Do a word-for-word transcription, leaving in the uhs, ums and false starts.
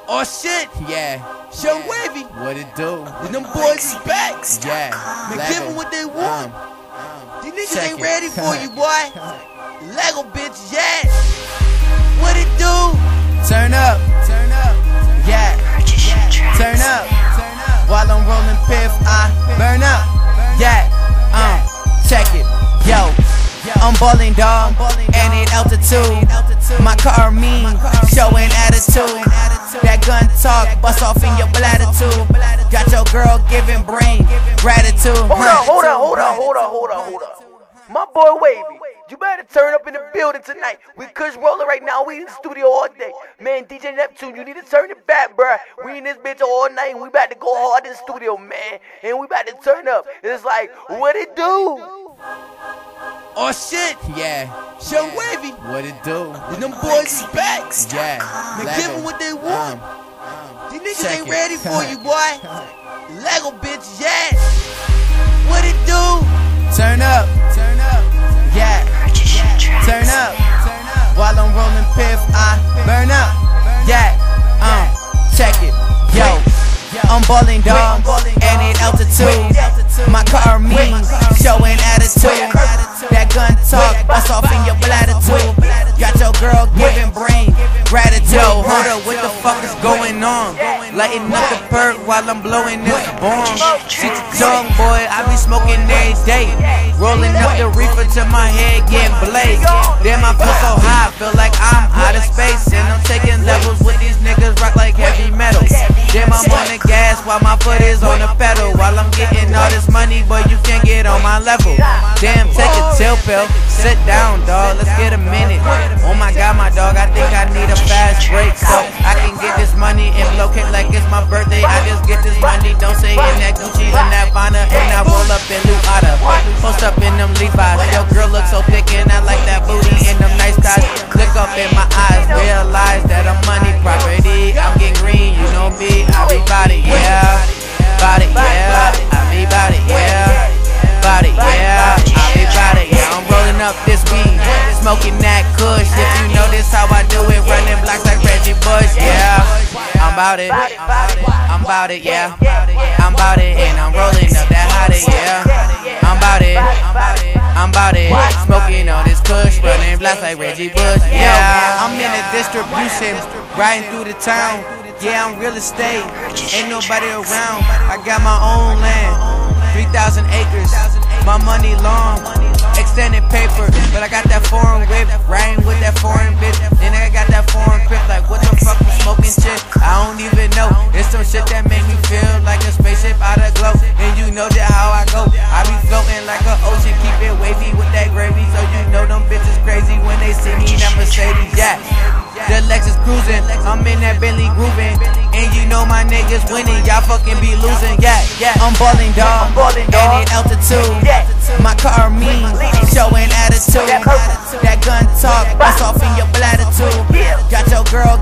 Oh shit, Yeah. Young Wavy, What it do? and them boys is back. Yeah. Man, Lego. give them what they want. Um, These niggas check ain't it. ready for you, boy. Lego bitch, yeah. What it do? Turn up. Turn up. Yeah. Turn up. While I'm rolling piff, I burn up. Yeah. Um. Check it. Yo. I'm ballin', dog, and in altitude. My car mean, showing attitude. That gun talk, bust off in your bladitude. Got your girl giving brain gratitude. Hold on, hold on, hold on, hold on, hold on, hold on. My boy Wavy, you better turn up in the building tonight. We Kush rolling right now. We in the studio all day. Man, D J Neptune, you need to turn it back, bruh. We in this bitch all night, and we about to go hard in the studio, man. And we about to turn up. It's like, what it do? Oh shit, Yeah. Young Wavy, What it do? and them boys is back. Yeah. Man, Lego. give them what they want. Um, These niggas check ain't it. ready for you, boy. Lego bitch, yeah. What it do? Turn up. Turn up. Yeah. Turn up. While I'm rolling piff, I burn up. Yeah. Um. Check it. Yo. I'm ballin', dog, and in altitude. My car mean, showing attitude. That gun talk, bust off in your bladitude. Got your girl giving brain gratitude. Yo, hold up, what the fuck is going on? Lighting up the perk while I'm blowing this bomb. Shit, young boy, I be smoking every day. Rolling up the reefer till my head getting blazed. Damn, I feel so high, feel like I'm out of space. And I'm taking levels with these niggas, rock like heavy metal. Damn, I'm on the gas while my foot is on the pedal. While I'm getting all this money, but you can't get on my level. Damn, take a chill pill, sit down, dog, let's get a minute. Oh my god, my dog, I think I need a fast break so I can get this money and locate like it's my birthday. I just get this money, don't say in that Gucci and that Vana, and I roll up in Luada. Post up in them Levi's, yo girl look so thick and I like that booty and them nice guys. Look up in my eyes, realize that I'm money property. I'm getting green, you know me, I be body, yeah. Body, yeah, I be body, yeah. Body, yeah, I be body, yeah. I'm rolling up this weed, smoking that kush. If you notice how I do it, running blocks like Reggie Bush, yeah. I'm about it, I'm about it, yeah. I'm about it, and I'm rolling up that hottie, yeah. I'm about it, I'm about it, smoking on this kush, running blocks like Reggie Bush, yeah. I'm in a distribution, riding through the town. Yeah, I'm real estate, ain't nobody around. I got my own land, three thousand acres, my money long, extended paper. But I got that foreign whip, riding with that foreign bitch. Then I got that foreign grip, like what the fuck I'm smoking shit? I don't even know, it's some shit that make me feel like a spaceship out of glow. And you know that how I go, I be floating like an ocean, keep it wavy with that gravy. So you know them bitches crazy when they see me in that Mercedes, yeah. The Lexus cruising, I'm in that Bentley grooving. And you know my niggas winning, y'all fucking be losing, yeah, yeah. I'm ballin', dog, and in altitude. My car mean, showing attitude. That gun talk, bust off in your bladitude. Got your girl